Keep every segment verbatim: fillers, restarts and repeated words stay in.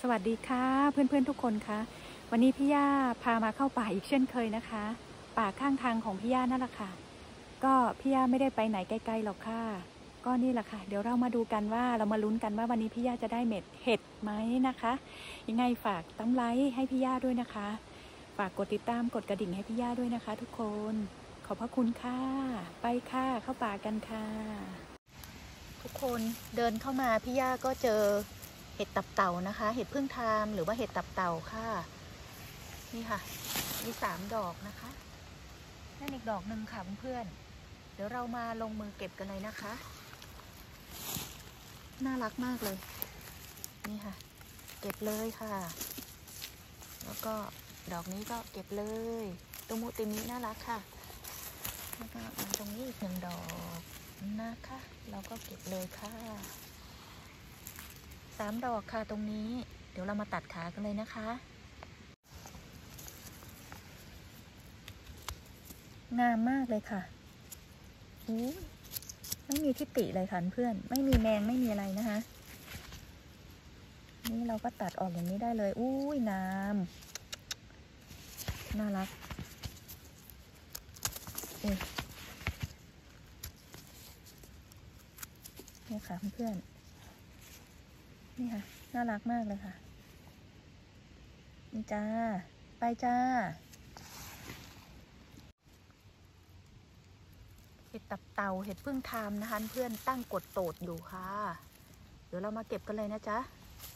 สวัสดีค่ะเพื่อนๆทุกคนคะวันนี้พี่ย่าพามาเข้าป่าอีกเช่นเคยนะคะป่าข้างทางของพี่ย่านั่นแหละค่ะก็พี่ย่าไม่ได้ไปไหนไกลๆหรอกค่ะก็นี่แหละค่ะเดี๋ยวเรามาดูกันว่าเรามาลุ้นกันว่าวันนี้พี่ย่าจะได้เม็ดเห็ดไหมนะคะยังไงฝากตั้มไลค์ให้พี่ย่าด้วยนะคะฝากกดติดตามกดกระดิ่งให้พี่ย่าด้วยนะคะทุกคนขอบพระคุณค่ะไปค่ะเข้าป่ากันค่ะทุกคนเดินเข้ามาพี่ย่าก็เจอเห็ดตับเต่านะคะเห็ดพึ่งทามหรือว่าเห็ดตับเต่าค่ะนี่ค่ะมีสามดอกนะคะนั่นอีกดอกหนึ่งค่ะเพื่อนๆเดี๋ยวเรามาลงมือเก็บกันเลยนะคะน่ารักมากเลยนี่ค่ะเก็บเลยค่ะแล้วก็ดอกนี้ก็เก็บเลยตมุติมิน่ารักค่ะแล้วก็มาตรงนี้อีกหนึ่งดอกนะคะเราก็เก็บเลยค่ะสามดอกค่ะตรงนี้เดี๋ยวเรามาตัดขากันเลยนะคะงามมากเลยค่ะอู้ไม่มีที่ติเลยค่ะเพื่อนไม่มีแมงไม่มีอะไรนะคะนี่เราก็ตัดออกอย่างนี้ได้เลยอุ้ยงามน่ารักเอ๊ะนี่ค่ะเพื่อนนี่ค่ะน่ารักมากเลยค่ะนี่จ้าไปจ้าเห็ดตับเต่าเห็ดพึ่งทามนะคะเพื่อนตั้งกดโตดอยู่ค่ะเดี๋ยวเรามาเก็บกันเลยนะจ๊ะ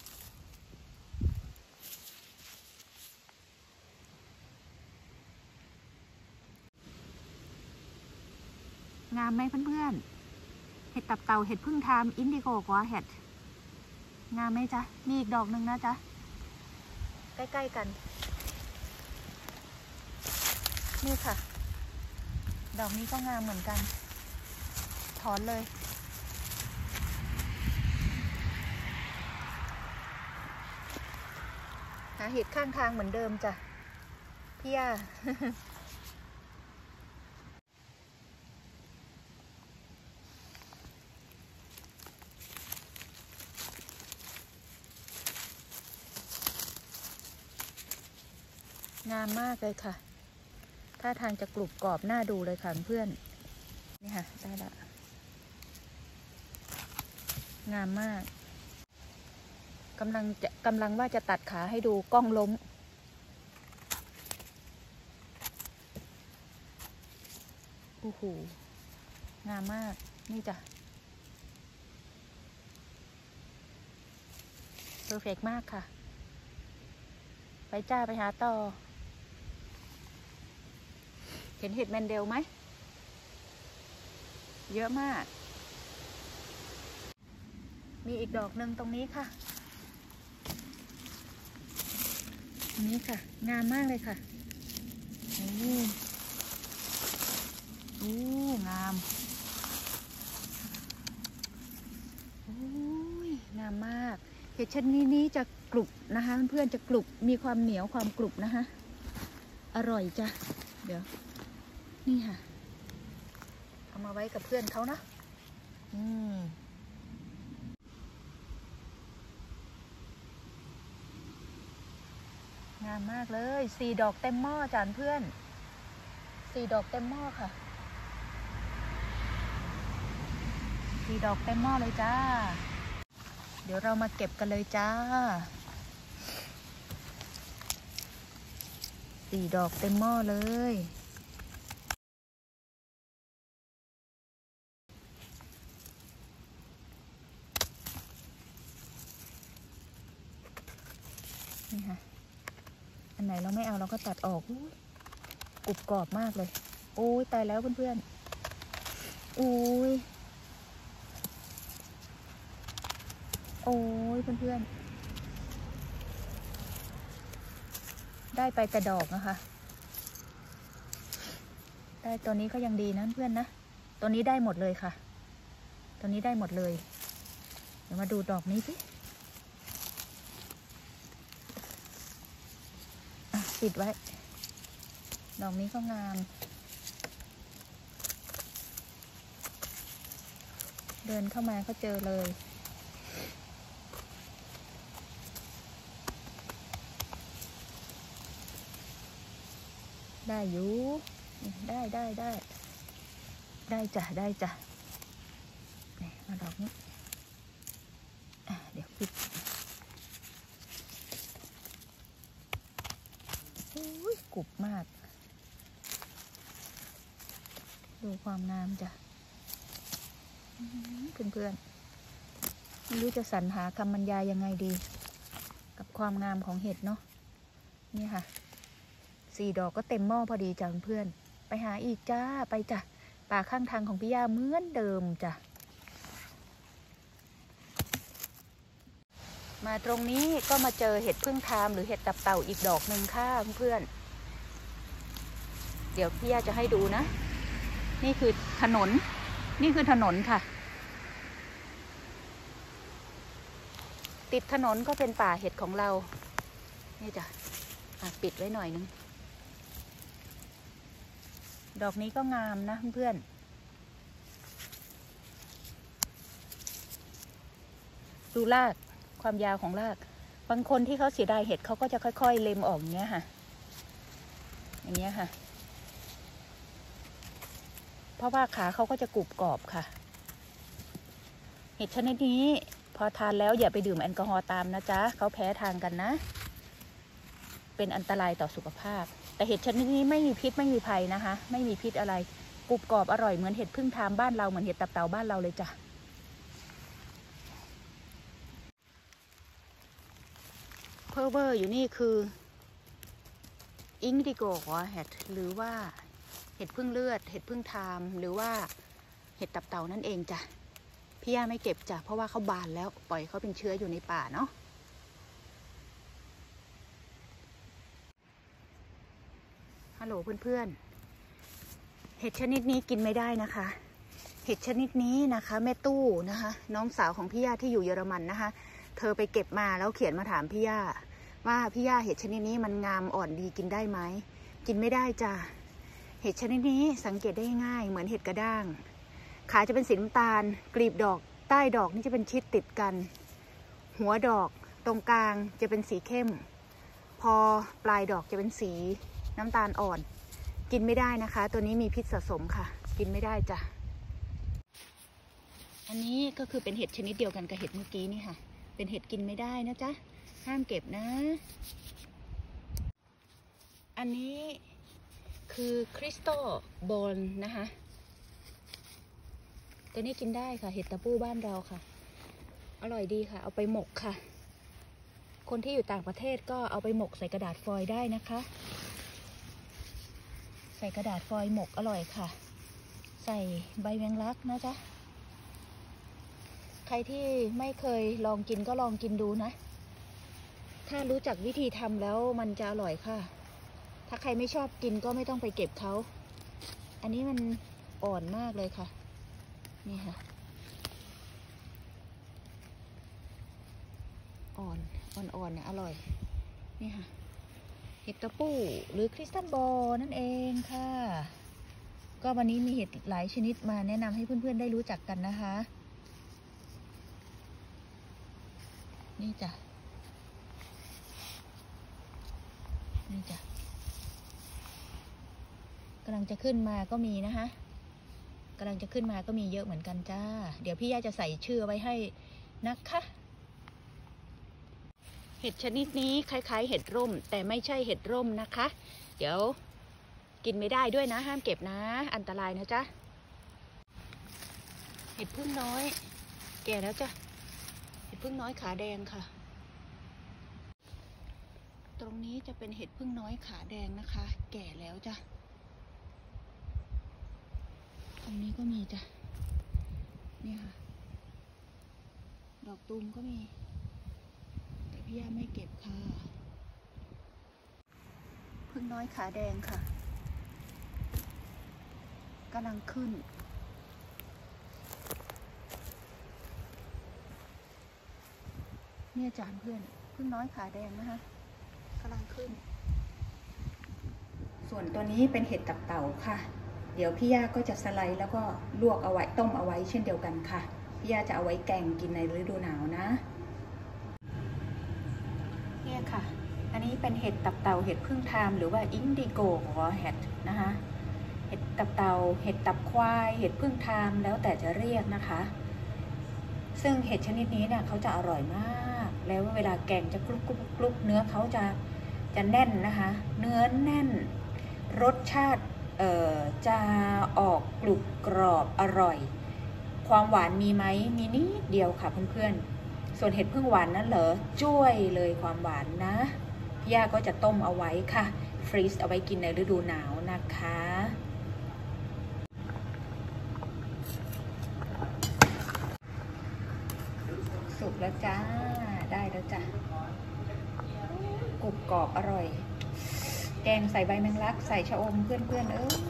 งามไหมเพื่อนๆเห็ดตับเต่าเห็ดพึ่งทามอินดิโกกว่าเห็ดงามไหมจ๊ะมีอีกดอกหนึ่งนะจ๊ะใกล้ๆกันนี่ค่ะดอกนี้ก็งามเหมือนกันถอนเลยหาเห็ดข้างทางเหมือนเดิมจ้ะพี่ย่างามมากเลยค่ะท่าทางจะกรุบกรอบน่าดูเลยค่ะเพื่อนนี่ค่ะได้ละงามมากกำลังจะกำลังว่าจะตัดขาให้ดูกล้องล้มโอ้โหงามมากนี่จ้ะเพอร์เฟกต์มากค่ะไปจ้าไปหาต่อเห็นเห็ดแมนเดลไหมเยอะมากมีอีกดอกหนึ่งตรงนี้ค่ะตรงนี้ค่ะงามมากเลยค่ะโอ้โอ้งามโอ้ยงามมากเห็ดชนิดนี้จะกรุบนะคะเพื่อนๆจะกรุบมีความเหนียวความกรุบนะคะอร่อยจ้ะเดี๋ยวนี่ค่ะเอามาไว้กับเพื่อนเขานะอืมงามมากเลยสี่ดอกเต็มหม้อจานเพื่อนสี่ดอกเต็มหม้อค่ะสี่ดอกเต็มหม้อเลยจ้าเดี๋ยวเรามาเก็บกันเลยจ้าสี่ดอกเต็มหม้อเลยนี่ค่ะอันไหนเราไม่เอาเราก็ตัดออกกรุบกรอบมากเลยโอ้ยตายแล้วเพื่อนๆโอ้ยโอ้ยเพื่อนๆได้ไปแต่ดอกนะคะได้ตัวนี้ก็ยังดีนะเพื่อนนะตัวนี้ได้หมดเลยค่ะตัวนี้ได้หมดเลยเดี๋ยวมาดูดอกนี้สิปิดไว้ดอกนี้ก็งามเดินเข้ามาก็เจอเลยได้อยู่ได้ได้ได้ได้จ้ะได้จ้ะนี่มาดอกนี้เดี๋ยวปิดอุ้ยกรุบมากดูความงามจ้ะเพื่อนๆไม่รู้จะสรรหาคำบรรยายยังไงดีกับความงามของเห็ดเนาะนี่ค่ะสี่ดอกก็เต็มหม้อพอดีจ้ะเพื่อนไปหาอีกจ้าไปจ้ะป่าข้างทางของพี่ย่าเหมือนเดิมจ้ะมาตรงนี้ก็มาเจอเห็ดพึ่งทามหรือเห็ดตับเต่าอีกดอกหนึ่งค่ะเพื่อนเดี๋ยวพี่ย่าจะให้ดูนะนี่คือถนนนี่คือถนนค่ะติดถนนก็เป็นป่าเห็ดของเรานี่จ้ะปิดไว้หน่อยนึงดอกนี้ก็งามนะเพื่อนดูรากความยาวของรากบางคนที่เขาเสียดายเห็ดเขาก็จะค่อยๆเล็มออกอย่างเงี้ยค่ะอย่างเงี้ยค่ะเพราะว่าขาเขาก็จะกรุบกรอบค่ะเห็ดชนิดนี้พอทานแล้วอย่าไปดื่มแอลกอฮอล์ตามนะจ๊ะเขาแพ้ทางกันนะเป็นอันตรายต่อสุขภาพแต่เห็ดชนิดนี้ไม่มีพิษไม่มีภัยนะคะไม่มีพิษอะไรกรุบกรอบอร่อยเหมือนเห็ดพึ่งทามบ้านเราเหมือนเห็ดตับเต่าบ้านเราเลยจ้ะเพอร์เวอร์อยู่นี่คืออิงดิโกหัวเห็ดหรือว่าเห็ดพึ่งเลือดเห็ดพึ่งทามหรือว่าเห็ดตับเต่านั่นเองจ้ะพี่ย่าไม่เก็บจ้ะเพราะว่าเขาบานแล้วปล่อยเขาเป็นเชื้ออยู่ในป่าเนาะฮัลโหลเพื่อนๆเห็ดชนิดนี้กินไม่ได้นะคะเห็ดชนิดนี้นะคะแม่ตู้นะคะน้องสาวของพี่ย่าที่อยู่เยอรมันนะคะเธอไปเก็บมาแล้วเขียนมาถามพี่ย่าว่าพี่ย่าเห็ดชนิดนี้มันงามอ่อนดีกินได้ไหมกินไม่ได้จ้ะเห็ดชนิดนี้สังเกตได้ง่ายเหมือนเห็ดกระด้างขาจะเป็นสีน้ำตาลกลีบดอกใต้ดอกนี่จะเป็นชิดติดกันหัวดอกตรงกลางจะเป็นสีเข้มพอปลายดอกจะเป็นสีน้ำตาลอ่อนกินไม่ได้นะคะตัวนี้มีพิษสะสมค่ะกินไม่ได้จ้ะอันนี้ก็คือเป็นเห็ดชนิดเดียวกันกับเห็ดเมื่อกี้นี่ค่ะเป็นเห็ดกินไม่ได้นะจ๊ะห้ามเก็บนะอันนี้คือคริสตัลบอลนะคะตัวนี้กินได้ค่ะเห็ดตะปูบ้านเราค่ะอร่อยดีค่ะเอาไปหมกค่ะคนที่อยู่ต่างประเทศก็เอาไปหมกใส่กระดาษฟอยล์ได้นะคะใส่กระดาษฟอยล์หมกอร่อยค่ะใส่ใบแมงลักนะจ๊ะใครที่ไม่เคยลองกินก็ลองกินดูนะถ้ารู้จักวิธีทำแล้วมันจะอร่อยค่ะถ้าใครไม่ชอบกินก็ไม่ต้องไปเก็บเขาอันนี้มันอ่อนมากเลยค่ะนี่ค่ะอ่อนอ่อนๆเนี่ยอร่อยนี่ค่ะเห็ดตะปูหรือคริสตัลบอลนั่นเองค่ะก็วันนี้มีเห็ดหลายชนิดมาแนะนำให้เพื่อนๆได้รู้จักกันนะคะนี่จ้ะนี่จ้ะกำลังจะขึ้นมาก็มีนะคะกำลังจะขึ้นมาก็มีเยอะเหมือนกันจ้าเดี๋ยวพี่ย่าจะใส่ชื่อไว้ให้นะคะเห็ดชนิดนี้คล้ายๆเห็ดร่มแต่ไม่ใช่เห็ดร่มนะคะเดี๋ยวกินไม่ได้ด้วยนะห้ามเก็บนะอันตรายนะจ๊ะเห็ดพึ่งน้อยแก่แล้วจ้ะเห็ดพึ่งน้อยขาแดงค่ะตรงนี้จะเป็นเห็ดพึ่งน้อยขาแดงนะคะแก่แล้วจ้ะตรงนี้ก็มีจ้ะนี่ค่ะดอกตูมก็มีแต่พี่ย่าไม่เก็บค่ะพึ่งน้อยขาแดงค่ะกำลังขึ้นเนี่ยจานเพื่อนพึ่งน้อยขาแดงนะคะกำลังขึ้นส่วนตัวนี้เป็นเห็ดตับเต่าค่ะเดี๋ยวพี่ย่าก็จะสไลด์แล้วก็ลวกเอาไว้ต้มเอาไว้เช่นเดียวกันค่ะพี่ย่าจะเอาไว้แกงกินในฤดูหนาวนะเนี่ยค่ะอันอันนี้เป็นเห็ดตับเต่าเห็ดพึ่งทามหรือว่าอินดิโกหัวเห็ดนะคะเห็ดตับเต่าเห็ดตับควายเห็ดพึ่งทามแล้วแต่จะเรียกนะคะซึ่งเห็ดชนิดนี้เนี่ยเขาจะอร่อยมากแล้วเวลาแกงจะกรุบกรุบกรุบเนื้อเขาจะจะแน่นนะคะเนื้อแน่นรสชาติเอ่อจะออกกรุบกรอบอร่อยความหวานมีไหมมีนิดเดียวค่ะเพื่อนๆส่วนเห็ดพึ่งหวานนั้นเหรอจ้วยเลยความหวานนะพี่ย่าก็จะต้มเอาไว้ค่ะฟรีซเอาไว้กินในฤดูหนาวนะคะสุกแล้วจ้าได้แล้วจ้ะกรุบกรอบอร่อยแกงใส่ใบแมงลักใส่ชะอมเพื่อนๆเออ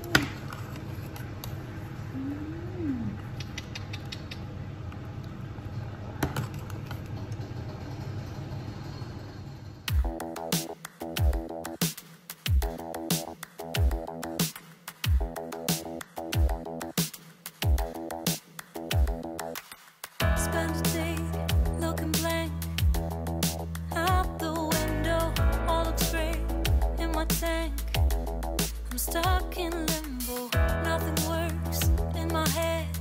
I'm stuck in limbo, nothing works in my head.